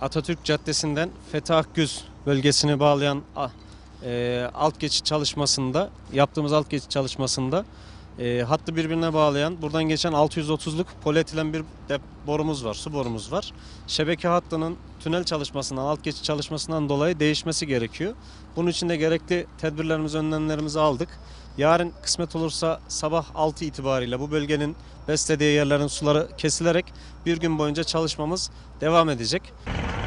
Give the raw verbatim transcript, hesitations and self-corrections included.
Atatürk Caddesi'nden Fethi Akgüz bölgesini bağlayan e, alt geçit çalışmasında, yaptığımız alt geçit çalışmasında e, hattı birbirine bağlayan, buradan geçen altı yüz otuzluk polietilen bir de borumuz var, su borumuz var. Şebeke hattının tünel çalışmasından, alt geçit çalışmasından dolayı değişmesi gerekiyor. Bunun için de gerekli tedbirlerimizi, önlemlerimizi aldık. Yarın kısmet olursa sabah altı itibariyle bu bölgenin beslediği yerlerin suları kesilerek bir gün boyunca çalışmamız devam edecek.